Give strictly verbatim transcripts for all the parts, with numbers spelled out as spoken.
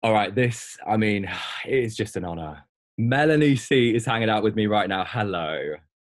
All right, this, I mean, it is just an honor. Melanie C is hanging out with me right now. Hello.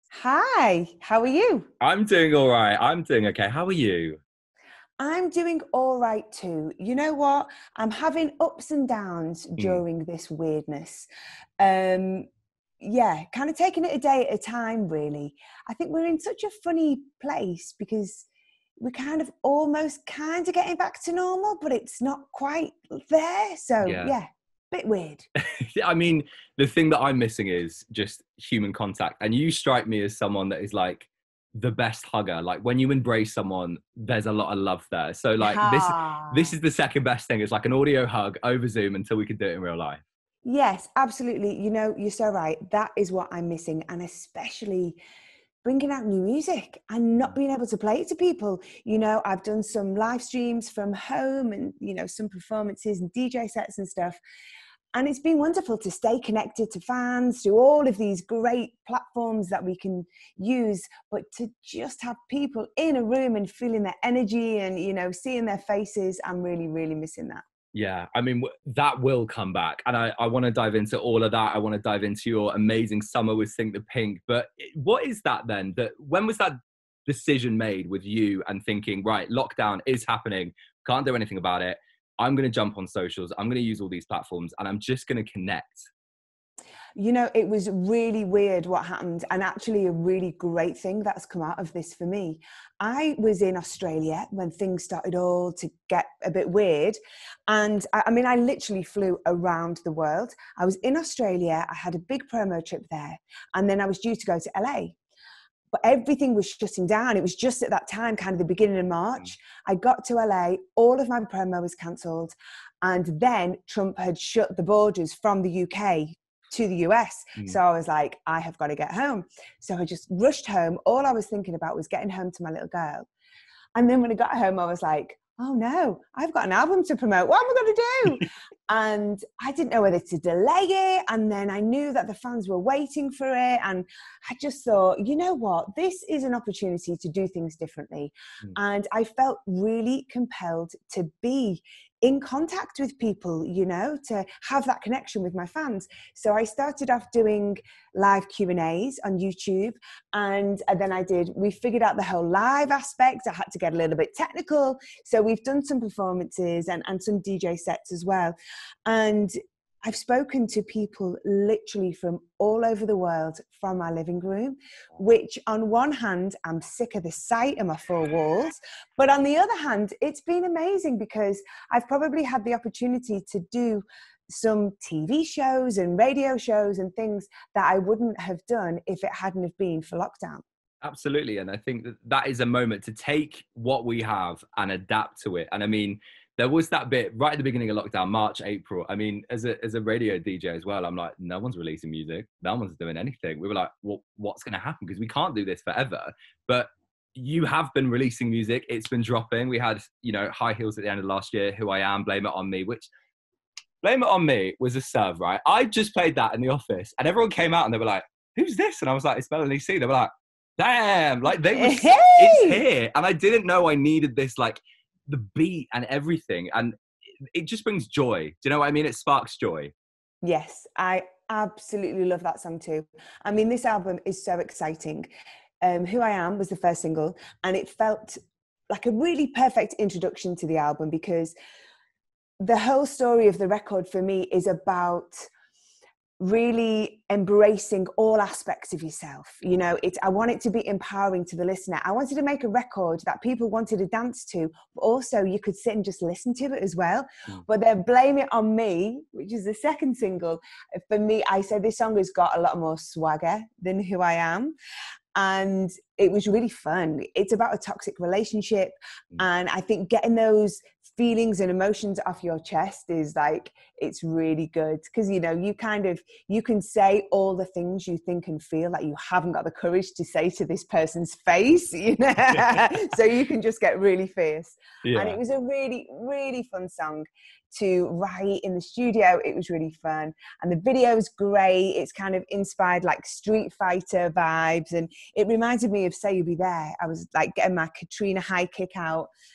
Hi, how are you? I'm doing all right. I'm doing okay. How are you? I'm doing all right too. You know what? I'm having ups and downs Mm, during this weirdness. Um, yeah, kind of taking it a day at a time, really. I think we're in such a funny place because we're kind of almost kind of getting back to normal, but it's not quite there. So, yeah. yeah, bit weird. I mean, the thing that I'm missing is just human contact. And you strike me as someone that is like the best hugger. Like when you embrace someone, there's a lot of love there. So like this, this Ah. is the second best thing. It's like an audio hug over Zoom until we can do it in real life. Yes, absolutely. You know, you're so right. That is what I'm missing. And especially bringing out new music and not being able to play it to people. You know, I've done some live streams from home and, you know, some performances and D J sets and stuff. And it's been wonderful to stay connected to fans, to all of these great platforms that we can use, but to just have people in a room and feeling their energy and, you know, seeing their faces, I'm really, really missing that. Yeah, I mean, w- that will come back. And I, I want to dive into all of that. I want to dive into your amazing summer with Think the Pink. But it- what is that then? That when was that decision made with you and thinking, right, lockdown is happening, can't do anything about it. I'm going to jump on socials. I'm going to use all these platforms and I'm just going to connect. You know, it was really weird what happened, and actually a really great thing that's come out of this for me. I was in Australia when things started all to get a bit weird. And I, I mean, I literally flew around the world. I was in Australia, I had a big promo trip there, and then I was due to go to L A. But everything was shutting down. It was just at that time, kind of the beginning of Mm. March. I got to L A, all of my promo was cancelled. And then Trump had shut the borders from the U K to the U S. Mm. So I was like, I have got to get home. So I just rushed home. All I was thinking about was getting home to my little girl. And then when I got home, I was like, oh no, I've got an album to promote. What am I going to do? And I didn't know whether to delay it. And then I knew that the fans were waiting for it. And I just thought, you know what? This is an opportunity to do things differently. Mm. And I felt really compelled to be in contact with people, you know, to have that connection with my fans. So I started off doing live Q and A's on YouTube. And then I did, we figured out the whole live aspect. I had to get a little bit technical. So we've done some performances and, and some D J sets as well. And I've spoken to people literally from all over the world from my living room, which on one hand, I'm sick of the sight of my four walls. But on the other hand, it's been amazing because I've probably had the opportunity to do some T V shows and radio shows and things that I wouldn't have done if it hadn't have been for lockdown. Absolutely. And I think that that is a moment to take what we have and adapt to it. And I mean, there was that bit right at the beginning of lockdown, March, April. I mean, as a, as a radio D J as well, I'm like, no one's releasing music. No one's doing anything. We were like, well, what's going to happen? Because we can't do this forever. But you have been releasing music. It's been dropping. We had, you know, High Heels at the end of last year, Who I Am, Blame It On Me, which Blame It On Me was a serve, right? I just played that in the office and everyone came out and they were like, who's this? And I was like, it's Melanie C. They were like, damn, like they was, it's Hey! here. And I didn't know I needed this, like the beat and everything. And it just brings joy. Do you know what I mean? It sparks joy. Yes, I absolutely love that song too. I mean, this album is so exciting. Um, Who I Am was the first single, and it felt like a really perfect introduction to the album because the whole story of the record for me is about really embracing all aspects of yourself. You know, it's, I want it to be empowering to the listener. I wanted to make a record that people wanted to dance to, but also you could sit and just listen to it as well. Mm. But then Blame It On Me, which is the second single, for me, I said this song has got a lot more swagger than Who I Am. And it was really fun. It's about a toxic relationship. Mm. And I think getting those feelings and emotions off your chest is like, it's really good. Because, you know, you kind of, you can say all the things you think and feel that you haven't got the courage to say to this person's face, you know, so you can just get really fierce. Yeah. And it was a really, really fun song to write in the studio. It was really fun. And the video is great. It's kind of inspired like Street Fighter vibes. And it reminded me of Say You'll Be There. I was like getting my Katrina high kick out.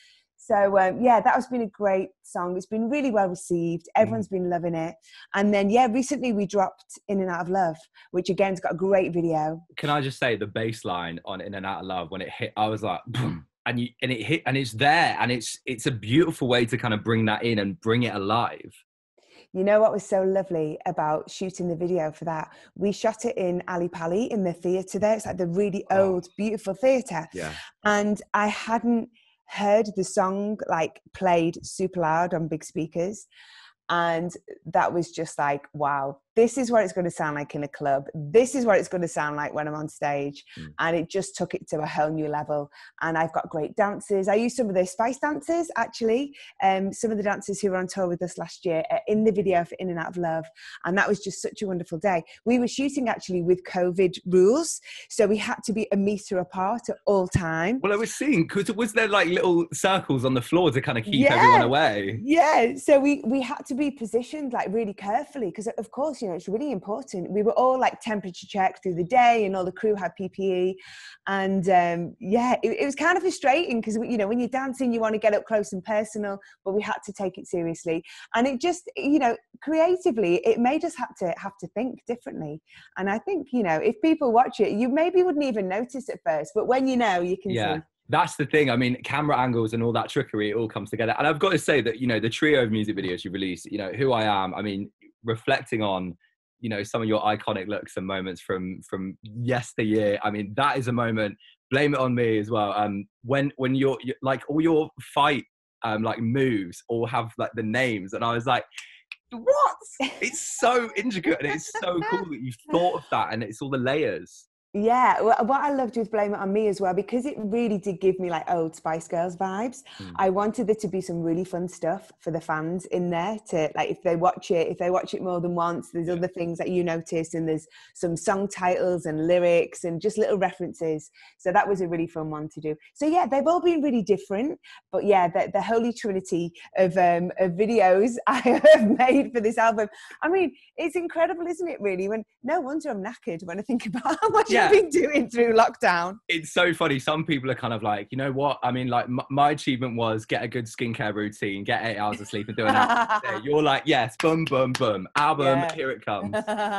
So um, yeah, that has been a great song. It's been really well received. Everyone's been loving it. And then yeah, recently we dropped In and Out of Love, which again's got a great video. Can I just say the bass line on In and Out of Love, when it hit, I was like, boom, and you and it hit, and it's there, and it's it's a beautiful way to kind of bring that in and bring it alive. You know what was so lovely about shooting the video for that? We shot it in Ali Pali in the theatre there. It's like the really old, oh. beautiful theatre. Yeah. And I hadn't heard the song like played super loud on big speakers. And that was just like, wow, this is what it's going to sound like in a club. This is what it's going to sound like when I'm on stage. Mm. And it just took it to a whole new level. And I've got great dancers. I used some of those Spice dancers, actually. Um, some of the dancers who were on tour with us last year are in the video for In and Out of Love. And that was just such a wonderful day. We were shooting actually with COVID rules. So we had to be a metre apart at all time. Well, I was seeing, because was there like little circles on the floor to kind of keep yeah. everyone away? Yeah. So we, we had to be positioned like really carefully, because of course, you know, it's really important. We were all like temperature checked through the day, and all the crew had P P E. And um, yeah, it, it was kind of frustrating because, you know, when you're dancing, you want to get up close and personal, but we had to take it seriously. And it just, you know, creatively, it made us have to have to think differently. And I think, you know, if people watch it, you maybe wouldn't even notice at first, but when you know, you can yeah. see. That's the thing. I mean, camera angles and all that trickery, it all comes together. And I've got to say that, you know, the trio of music videos you released, you know, Who I Am, I mean, reflecting on, you know, some of your iconic looks and moments from from yesteryear. I mean, that is a moment. Blame It On Me as well. Um, when when you're, you're like all your fight um like moves all have like the names, and I was like, what? It's so intricate, and it's so cool that you thought of that, and it's all the layers. Yeah, well, what I loved with Blame It On Me as well, because it really did give me like old Spice Girls vibes. Mm. I wanted there to be some really fun stuff for the fans in there to, like, if they watch it, if they watch it more than once, there's yeah. other things that you notice, and there's some song titles and lyrics and just little references. So that was a really fun one to do. So yeah, they've all been really different, but yeah, the, the holy trinity of, um, of videos I have made for this album. I mean, it's incredible, isn't it, really? When no wonder I'm knackered when I think about how much yeah. been doing through lockdown. It's so funny. Some people are kind of like, you know what? I mean, like m- my achievement was get a good skincare routine, get eight hours of sleep and do an hour a day. You're like, yes, boom, boom, boom. Album, yeah. here it comes.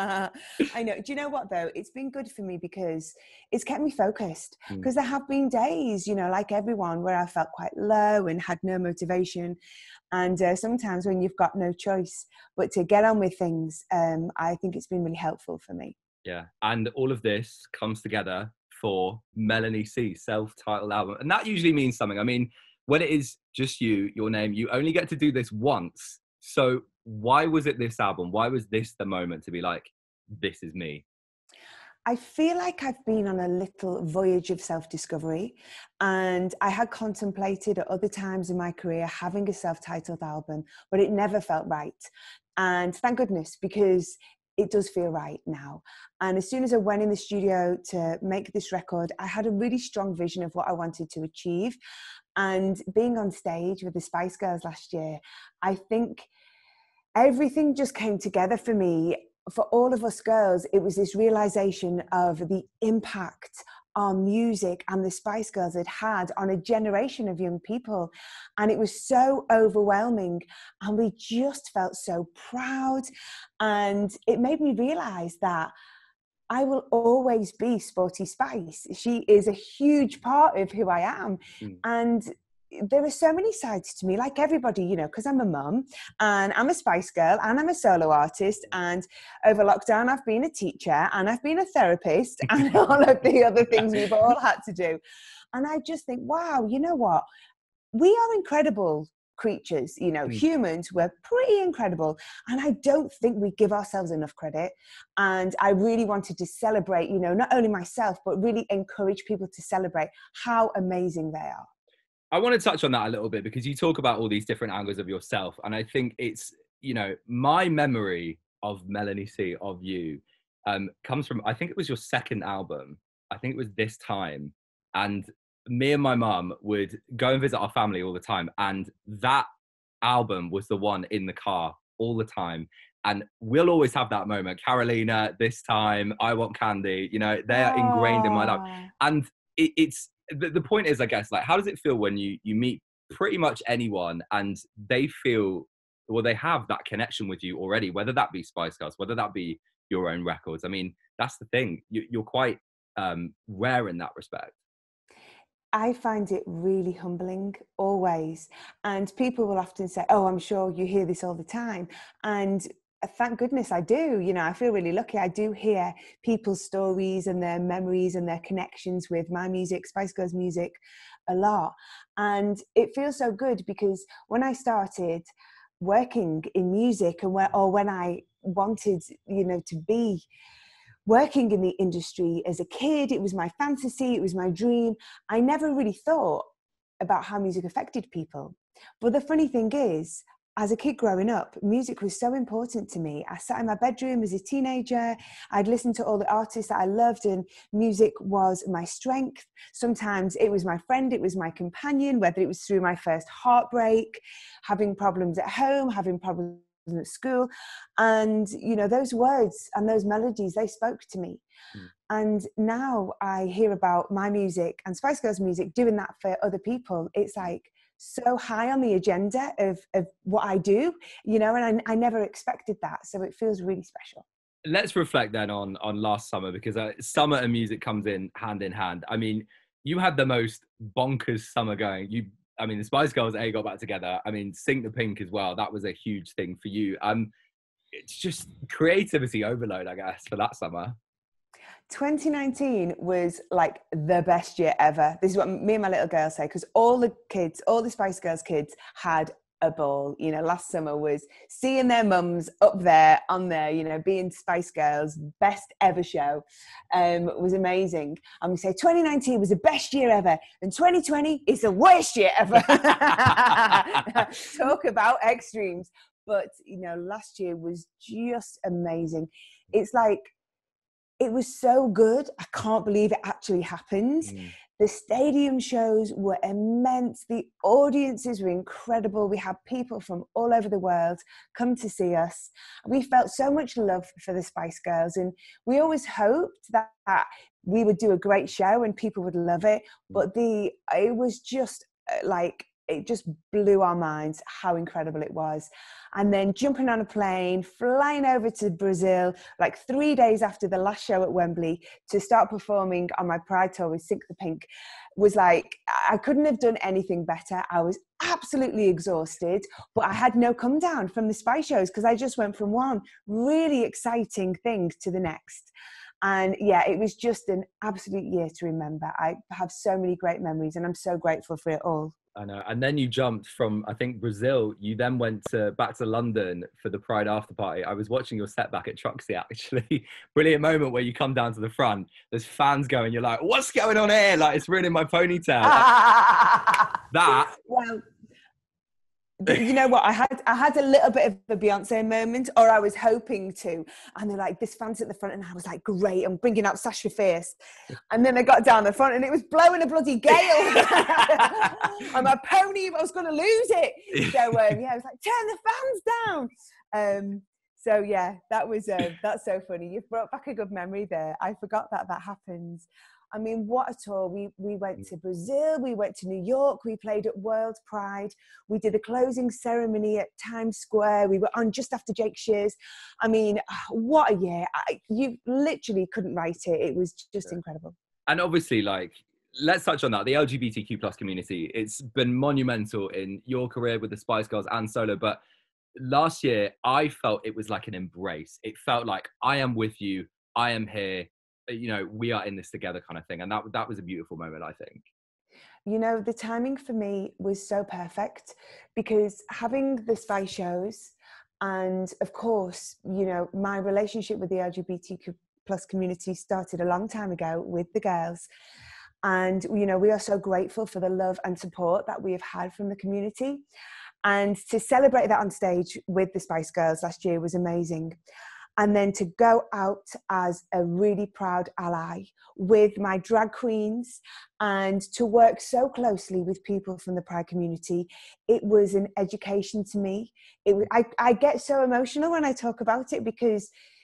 I know. Do you know what though? It's been good for me because it's kept me focused. Because mm. there have been days, you know, like everyone, where I felt quite low and had no motivation. And uh, sometimes when you've got no choice but to get on with things, um, I think it's been really helpful for me. Yeah, and all of this comes together for Melanie C, self-titled album. And that usually means something. I mean, when it is just you, your name, you only get to do this once. So why was it this album? Why was this the moment to be like, this is me? I feel like I've been on a little voyage of self-discovery, and I had contemplated at other times in my career having a self-titled album, but it never felt right. And thank goodness, because it does feel right now. And as soon as I went in the studio to make this record, I had a really strong vision of what I wanted to achieve. And being on stage with the Spice Girls last year, I think everything just came together for me. For all of us girls, it was this realization of the impact our music and the Spice Girls had had on a generation of young people. And it was so overwhelming, and we just felt so proud. And it made me realize that I will always be Sporty Spice. She is a huge part of who I am. Mm. And there are so many sides to me, like everybody, you know, because I'm a mum and I'm a Spice Girl and I'm a solo artist, and over lockdown I've been a teacher and I've been a therapist and all of the other things we've all had to do. And I just think, wow, you know what? We are incredible creatures, you know, mm. humans, we're pretty incredible. And I don't think we give ourselves enough credit. And I really wanted to celebrate, you know, not only myself, but really encourage people to celebrate how amazing they are. I want to touch on that a little bit, because you talk about all these different angles of yourself. And I think it's, you know, my memory of Melanie C, of you, um, comes from, I think it was your second album. I think it was This Time. And me and my mum would go and visit our family all the time. And that album was the one in the car all the time. And we'll always have that moment. Carolina, This Time, I Want Candy, you know, they are Aww. Ingrained in my life. And it, it's, The, the point is, I guess, like, how does it feel when you, you meet pretty much anyone, and they feel, well, they have that connection with you already, whether that be Spice Girls, whether that be your own records. I mean, that's the thing. You, you're quite um, rare in that respect. I find it really humbling, always. And people will often say, oh, I'm sure you hear this all the time. And thank goodness I do. You know, I feel really lucky. I do hear people's stories and their memories and their connections with my music, Spice Girls music, a lot. And it feels so good because when I started working in music, and where, or when I wanted, you know, to be working in the industry as a kid, it was my fantasy, it was my dream. I never really thought about how music affected people. But the funny thing is, as a kid growing up, music was so important to me. I sat in my bedroom as a teenager. I'd listen to all the artists that I loved, and music was my strength. Sometimes it was my friend, it was my companion, whether it was through my first heartbreak, having problems at home, having problems at school. And, you know, those words and those melodies, they spoke to me. Mm. And now I hear about my music and Spice Girls music doing that for other people. It's like so high on the agenda of, of what I do, you know, and I, I never expected that. So it feels really special. Let's reflect then on, on last summer, because uh, summer and music comes in hand in hand. I mean, you had the most bonkers summer going. You, I mean, the Spice Girls, A, got back together. I mean, Sync the Pink as well. That was a huge thing for you. Um, it's just creativity overload, I guess, for that summer. twenty nineteen was like the best year ever. This is what me and my little girl say, because all the kids, all the Spice Girls kids had a ball. You know, last summer was seeing their mums up there on there, you know, being Spice Girls, best ever show. Um, was amazing. And we say twenty nineteen was the best year ever, and twenty twenty is the worst year ever. Talk about extremes. But, you know, last year was just amazing. It's like, it was so good. I can't believe it actually happened. Mm. The stadium shows were immense. The audiences were incredible. We had people from all over the world come to see us. We felt so much love for the Spice Girls, and we always hoped that we would do a great show and people would love it. But the it was just like, it just blew our minds how incredible it was. And then jumping on a plane, flying over to Brazil, like three days after the last show at Wembley, to start performing on my Pride tour with Sync the Pink, was like, I couldn't have done anything better. I was absolutely exhausted, but I had no come down from the Spice shows, because I just went from one really exciting thing to the next. And yeah, it was just an absolute year to remember. I have so many great memories, and I'm so grateful for it all. I know. And then you jumped from, I think, Brazil. You then went to, back to London for the Pride after party. I was watching your set back at Truxy, actually. Brilliant moment where you come down to the front. There's fans going. You're like, what's going on here? Like, it's ruining my ponytail. That. Well, you know what? I had I had a little bit of a Beyonce moment, or I was hoping to. And they're like, this fan's at the front. And I was like, great, I'm bringing out Sasha Fierce. And then I got down the front and it was blowing a bloody gale. And my pony, I was going to lose it. So um, yeah, I was like, turn the fans down. Um, so yeah, that was, uh, that's so funny. You've brought back a good memory there. I forgot that that happened. I mean, what a tour. We we went to Brazil, we went to New York, we played at World Pride, we did a closing ceremony at Times Square, we were on just after Jake Shears. I mean, what a year. I, you literally couldn't write it. It was just yeah. incredible. And obviously, like, let's touch on that. The L G B T Q plus community, it's been monumental in your career with the Spice Girls and solo, but last year, I felt it was like an embrace. It felt like, I am with you, I am here, you know, we are in this together kind of thing. And that that was a beautiful moment, I think. You know, the timing for me was so perfect, because having the Spice shows, and of course, you know, my relationship with the L G B T Q plus community started a long time ago with the girls. And, you know, we are so grateful for the love and support that we have had from the community. And to celebrate that on stage with the Spice Girls last year was amazing. And then to go out as a really proud ally with my drag queens, and to work so closely with people from the Pride community, it was an education to me. It was, I, I get so emotional when I talk about it, because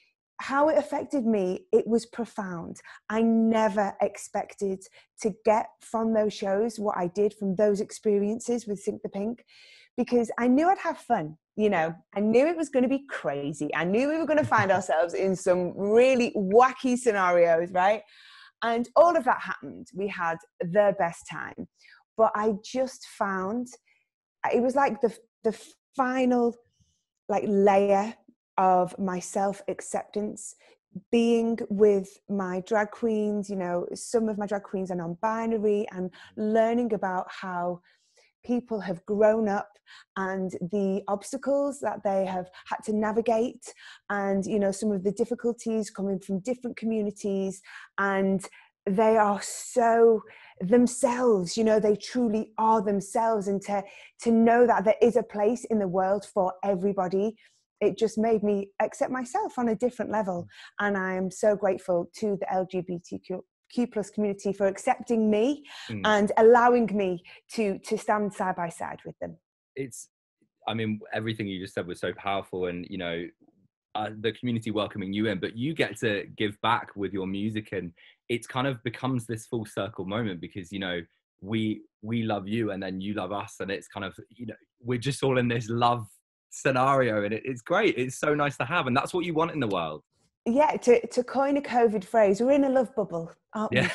how it affected me, it was profound. I never expected to get from those shows what I did from those experiences with Sync the Pink, because I knew I'd have fun. You know, I knew it was going to be crazy. I knew we were going to find ourselves in some really wacky scenarios, right? And all of that happened. We had the best time. But I just found, it was like the the final like layer of my self-acceptance, being with my drag queens. You know, some of my drag queens are non-binary, and learning about how people have grown up and the obstacles that they have had to navigate, and, you know, some of the difficulties coming from different communities, and they are so themselves, you know, they truly are themselves. And to, to know that there is a place in the world for everybody, it just made me accept myself on a different level. And I am so grateful to the L G B T Q Q plus community for accepting me mm. and allowing me to to stand side by side with them. It's, I mean, everything you just said was so powerful, and, you know, uh, the community welcoming you in, but you get to give back with your music, and it's kind of becomes this full circle moment, because, you know, we we love you and then you love us, and it's kind of, you know, we're just all in this love scenario, and it, it's great. It's so nice to have, and that's what you want in the world. Yeah, to, to coin a COVID phrase, we're in a love bubble, aren't we?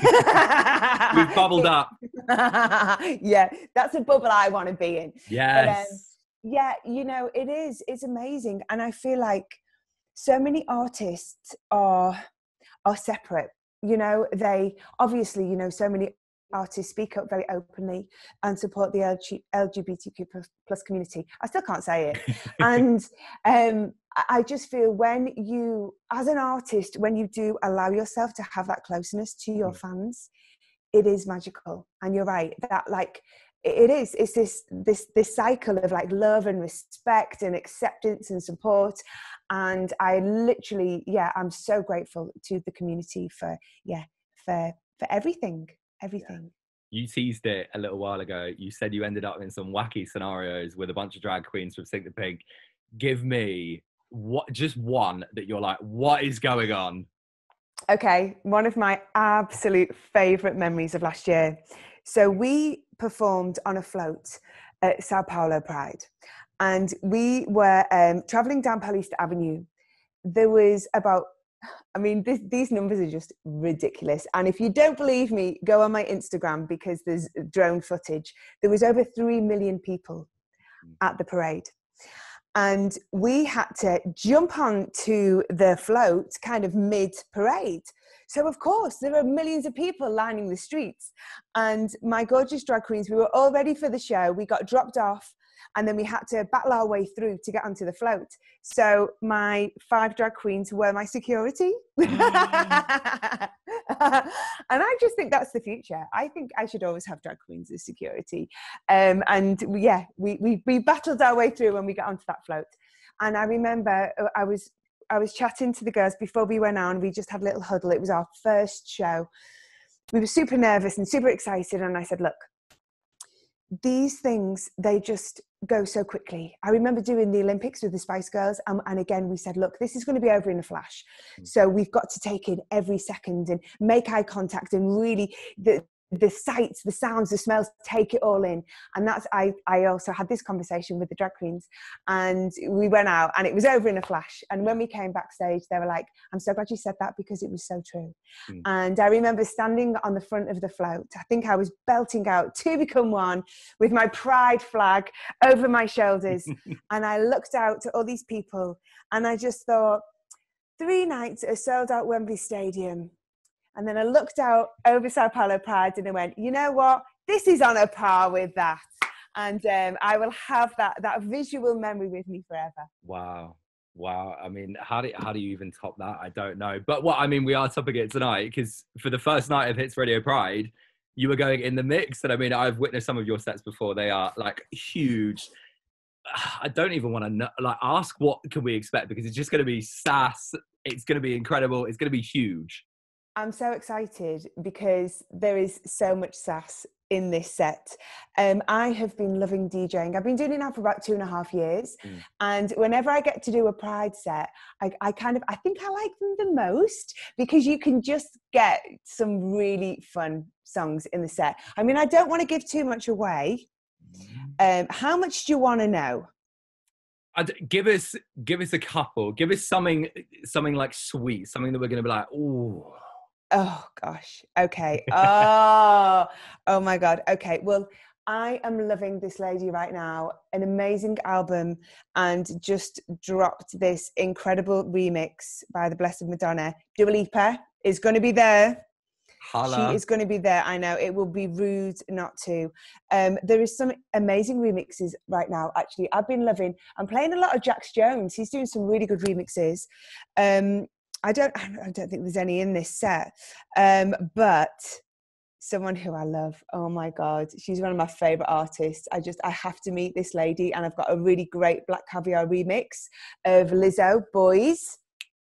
Yeah. We've bubbled up. Yeah, that's a bubble I want to be in. Yes. But, um, yeah, you know, it is. It's amazing. And I feel like so many artists are are separate. You know, they obviously, you know, so many artists speak up very openly and support the L G B T Q plus community. I still can't say it. And um, I just feel when you, as an artist, when you do allow yourself to have that closeness to your fans, it is magical. And you're right, that like, it is, it's this, this, this cycle of like love and respect and acceptance and support. And I literally, yeah, I'm so grateful to the community for, yeah, for, for everything. Everything. Yeah. You teased it a little while ago. You said you ended up in some wacky scenarios with a bunch of drag queens from Sync the Pink. Give me what, just one that you're like, what is going on? Okay, one of my absolute favourite memories of last year. So we performed on a float at Sao Paulo Pride, and we were um, travelling down Paulista Avenue. There was about I mean, this, these numbers are just ridiculous. And if you don't believe me, go on my Instagram, because there's drone footage. There was over three million people at the parade. And we had to jump on to the float kind of mid-parade. So, of course, there are millions of people lining the streets. And my gorgeous drag queens, we were all ready for the show. We got dropped off, and then we had to battle our way through to get onto the float. So my five drag queens were my security. Mm. And I just think that's the future. I think I should always have drag queens as security. Um, and we, yeah, we, we, we battled our way through when we got onto that float. And I remember I was, I was chatting to the girls before we went on. We just had a little huddle. It was our first show. We were super nervous and super excited. And I said, look, these things, they just go so quickly. I remember doing the Olympics with the Spice Girls, um, and again we said, look, this is going to be over in a flash, so we've got to take in every second and make eye contact and really the the sights, the sounds, the smells, take it all in. And that's, I, I also had this conversation with the drag queens, and we went out and it was over in a flash. And when we came backstage, they were like, I'm so glad you said that, because it was so true. Mm. And I remember standing on the front of the float. I think I was belting out "To Become One" with my pride flag over my shoulders. And I looked out to all these people, and I just thought, three nights at a sold out Wembley Stadium. And then I looked out over Sao Paulo Pride and I went, you know what? This is on a par with that. And um, I will have that that visual memory with me forever. Wow. Wow. I mean, how do, how do you even top that? I don't know. But what, I mean, we are topping it tonight, because for the first night of Hits Radio Pride, you were going in the mix. And I mean, I've witnessed some of your sets before. They are like huge. I don't even want to know, like ask what can we expect, because it's just going to be sass. It's going to be incredible. It's going to be huge. I'm so excited because there is so much sass in this set. Um, I have been loving DJing. I've been doing it now for about two and a half years. Mm. And whenever I get to do a Pride set, I, I kind of, I think I like them the most because you can just get some really fun songs in the set. I mean, I don't want to give too much away. Um, how much do you want to know? I'd, give us, give us a couple. Give us something, something like sweet, something that we're going to be like, oh. Oh gosh. Okay. Oh, oh my God. Okay. Well, I am loving this lady right now. An amazing album, and just dropped this incredible remix by the Blessed Madonna. Dua Lipa is going to be there. Holla. She is going to be there. I know it will be rude not to. Um, there is some amazing remixes right now. Actually, I've been loving. I'm playing a lot of Jax Jones. He's doing some really good remixes. Um, I don't. I don't think there's any in this set, um, but someone who I love. Oh my God, she's one of my favorite artists. I just I have to meet this lady, and I've got a really great Black Caviar remix of Lizzo, Boys.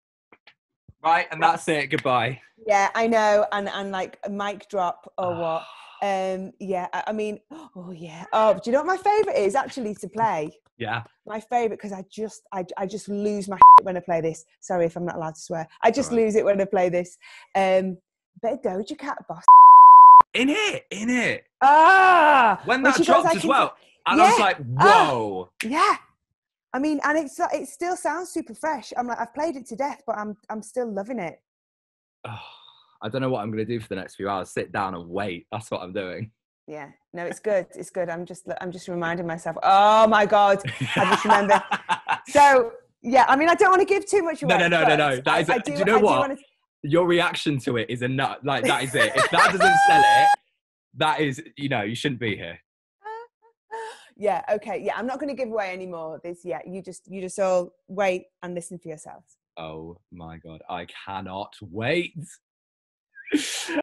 Right, and that's it. Goodbye. Yeah, I know, and and like a mic drop or what? Um, yeah, I, I mean, oh yeah. Oh, do you know what my favorite is actually to play? Yeah. My favorite, because I just I I just lose my when I play this. Sorry if I'm not allowed to swear. I just Right. lose it when I play this. Um, bit of Doja Cat, boss. In it, in it. Ah, When that she dropped goes, I as can well, t- and yeah. I was like, whoa. Ah, yeah. I mean, and it's it still sounds super fresh. I'm like, I've played it to death, but I'm I'm still loving it. Oh, I don't know what I'm going to do for the next few hours. Sit down and wait. That's what I'm doing. Yeah, no, it's good. It's good. I'm just, I'm just reminding myself. Oh my God, I just remember. So yeah, I mean, I don't want to give too much away. No, no, no, no, no. That I, is. I A, do, do you know I what? Do wanna... Your reaction to it is a nut. Like that is it. If that doesn't sell it, that is, you know, you shouldn't be here. Yeah. Okay. Yeah, I'm not going to give away any more of this. Yeah, you just, you just all wait and listen for yourselves. Oh my God, I cannot wait.